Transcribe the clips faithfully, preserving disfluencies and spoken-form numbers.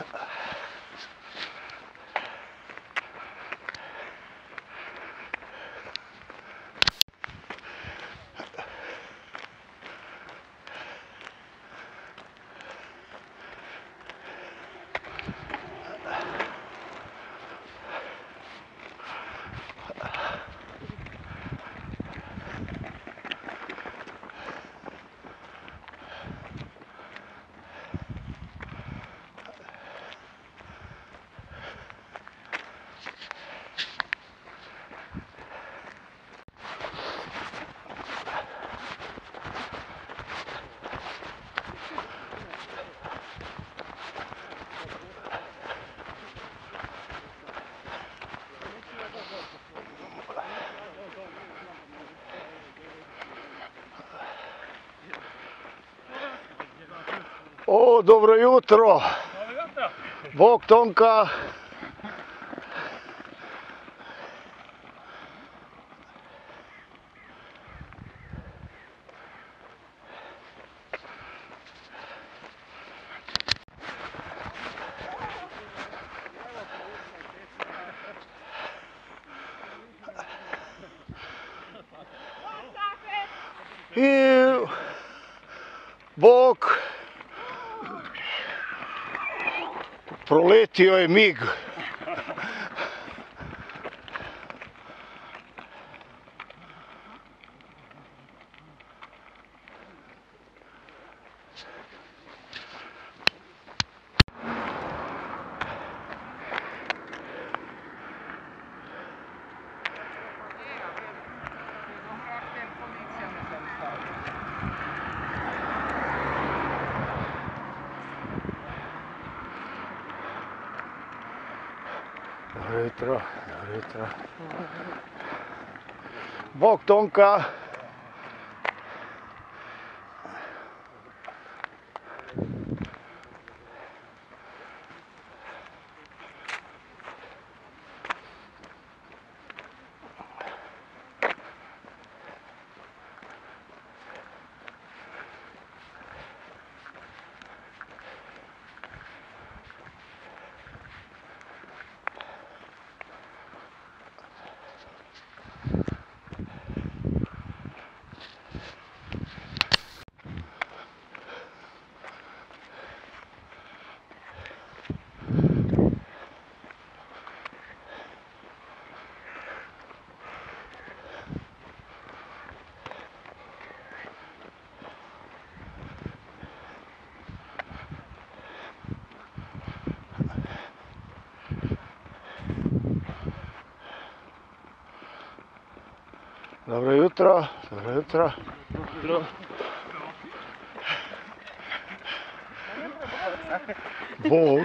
O, dobro jutro. Bog Tonka. I Bog proletio je mig. Dobro jutro, dobro jutro. Bog Tonka. Dobro jutro, dobro jutro. Dobro. Bog.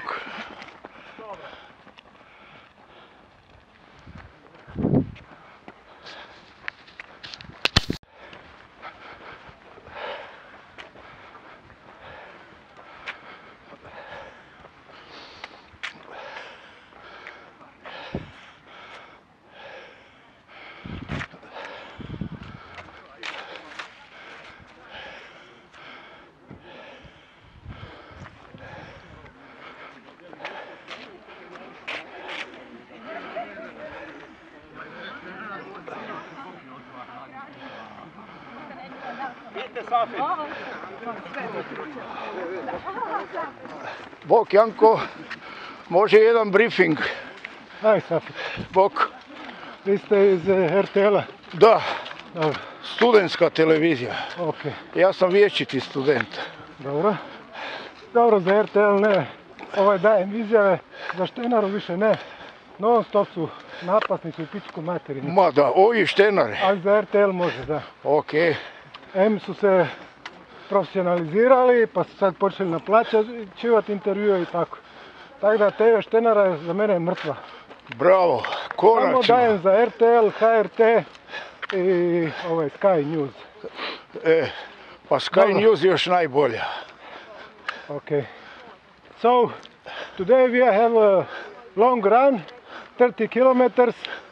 Bog Janko, može jedan briefing. Aj, Safet. Bog. Vi ste iz R T L-a? Da, Dobro. studentska televizija. Ok. Ja sam vječiti student. Dobro. Dobro, za R T L ne. Ovaj dajem izjave, za Štenaru više ne. Non stop su napasnici u pičku materinu. Ma da, ovi Štenare. Ali za R T L može, da. Ok. M su se profesionalizirali, pa su sad počeli naplaćivati intervjue i tako. Tako da T V Štenara je za mene mrtva. Bravo, konačno. Samo dajem za R T L, H R T i ovaj Sky News. E, pa Sky Dobro. News je još najbolja. Okay. So, today we have a long run, thirty kilometers,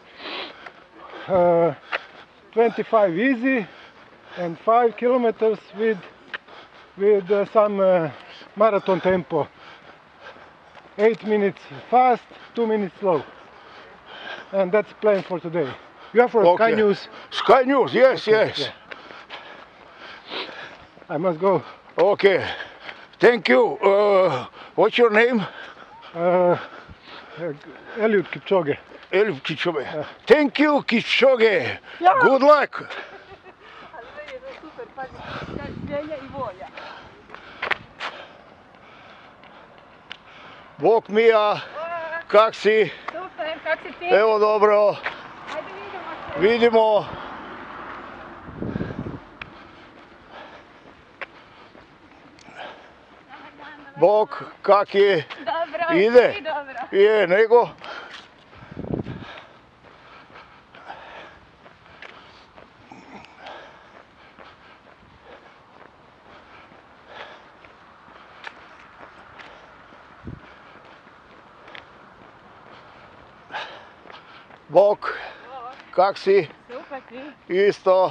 uh, twenty-five easy, and five kilometers with with uh, some uh, marathon tempo. eight minutes fast, two minutes slow. And that's plan for today. You are for Okay. Sky News. Sky News, yes, yes. Yeah. I must go. Okay. Thank you. Uh, what's your name? Uh, Eliud Kipchoge. Eliud Kipchoge. Thank you, Kipchoge. Good luck. Super, pazi, želja i volja. Bok Mija, kak si? Super, kak si ti? Evo dobro. Ajde vidimo se. Vidimo. Bok, kak je? Dobro, Ide? i dobro. Je, nego? Bok, kak si? Super, ti? Isto.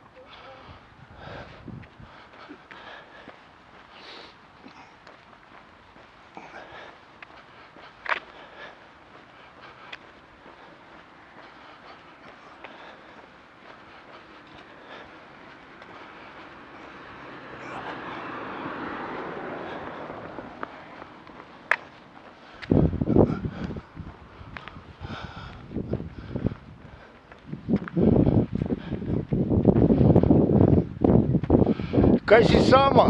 Kaj si sama?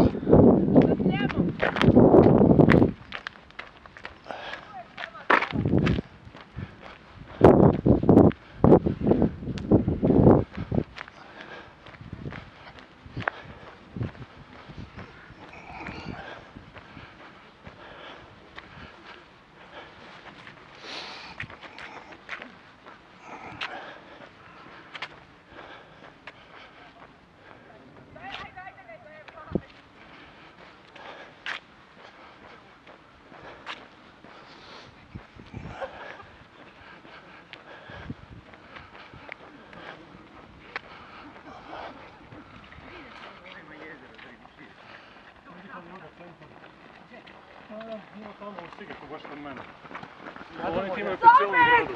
Ima tamo u Sigetu, baš kod mene. Oni imaju po cijelom gradu.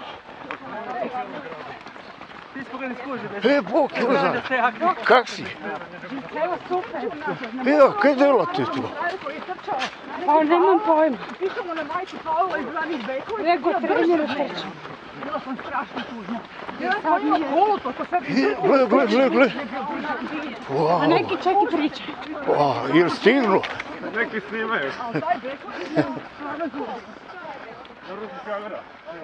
Ti smo ga ne skuži. E, Bog, Jozan, kak si? Evo, super. Evo, kaj delate tu? Pa nemam pojma. Pišemo na majku Paula iz ranih bekova. Nego trenira trča. Bila sam strašno tužna. Ja sam ima kolo, to ko sad... Gle, gle, gle, gle. A neki čak i pričaju. Wow, jel stignu? Neki snimaju. Ali taj bekov je stvarno tužno. Dobro si kamera.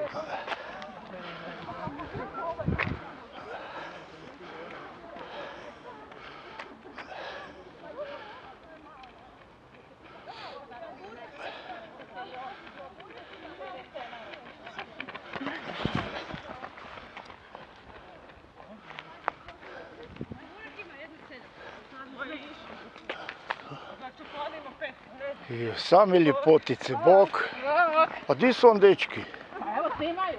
I same ljepotice, Bog. A di su on dečki? Pa evo snimaju.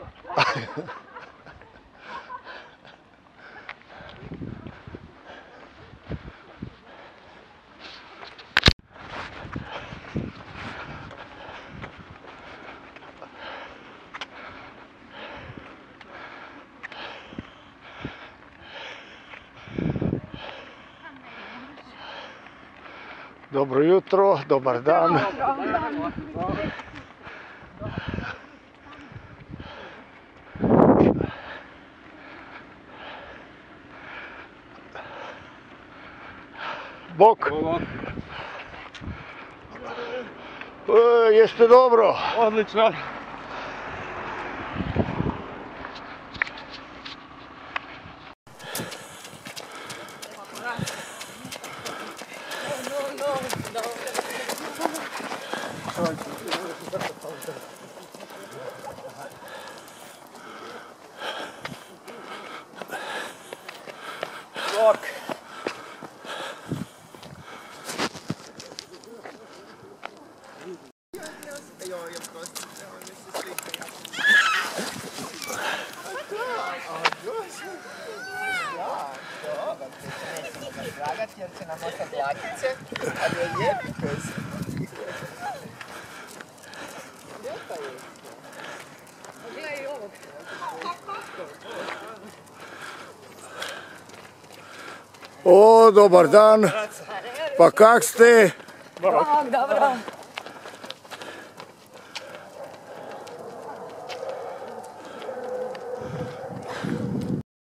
Dobro jutro, dobar dan. Bok. E, jeste dobro? Odlično. Bok. Lagati jer će nam ostati lakice, ali je lijepi pes. O, dobar dan. Pa kak ste? Dobro.